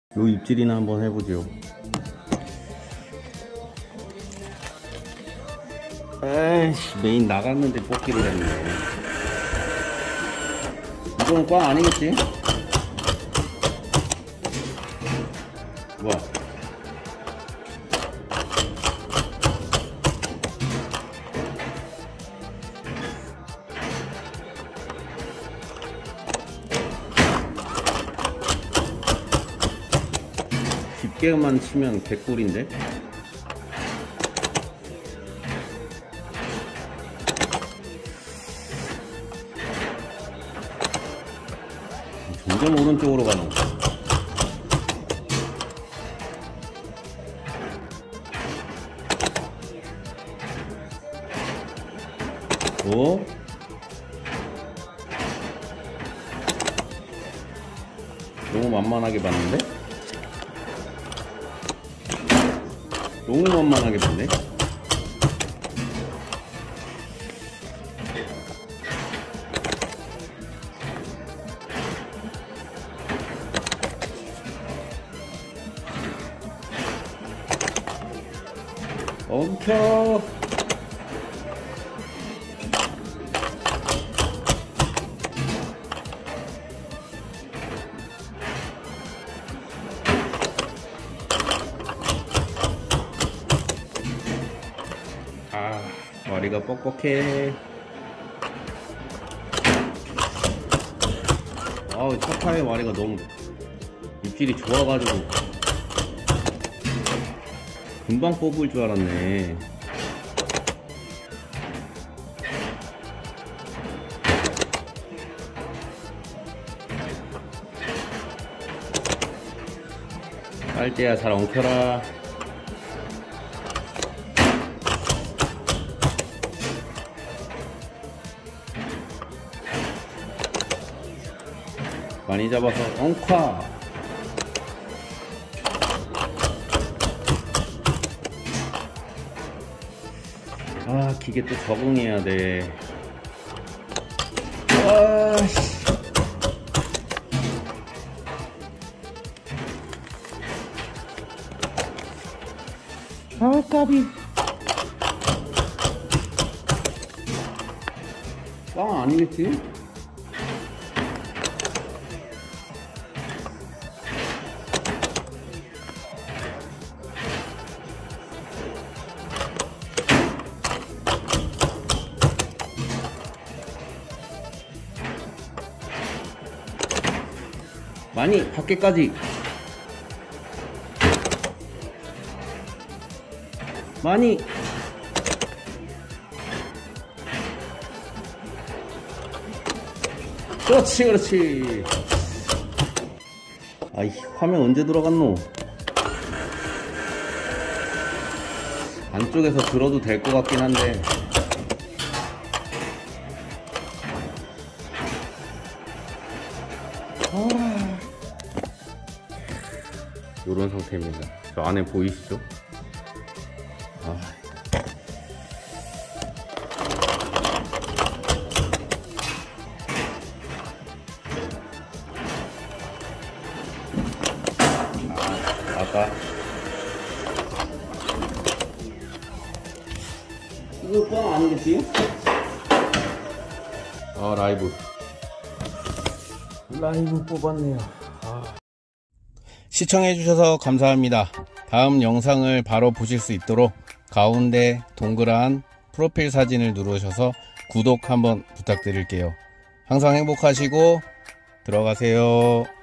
요 입질이나 한번 해보죠. 에이씨, 메인 나갔는데 뽑기를 했네. 이거는 꽝 아니겠지? 뭐야? 깊게만 치면 개꿀인데? 점점 오른쪽으로 가는 거. 오? 너무 만만하게 봤는데? 너무 만만하게 봤네? 멈춰! 아, 머리가 뻑뻑해. 아우, 차파의 머리가 너무 입질이 좋아가지고 금방 뽑을 줄 알았네. 빨대야 잘 엉켜라. 많이 잡아서 엉ኳ. 아, 기계 또 적응해야 돼. 아씨. 아, 까비. 꽝 아니겠지? 많이 밖에까지 많이. 그렇지 그렇지. 아이, 화면 언제 들어갔노? 안쪽에서 들어도 될 것 같긴 한데. 요런 상태입니다. 저 안에 보이시죠? 아. 아까 이거 꽝 아니겠지? 아, 라이브 뽑았네요. 시청해주셔서 감사합니다. 다음 영상을 바로 보실 수 있도록 가운데 동그란 프로필 사진을 누르셔서 구독 한번 부탁드릴게요. 항상 행복하시고 들어가세요.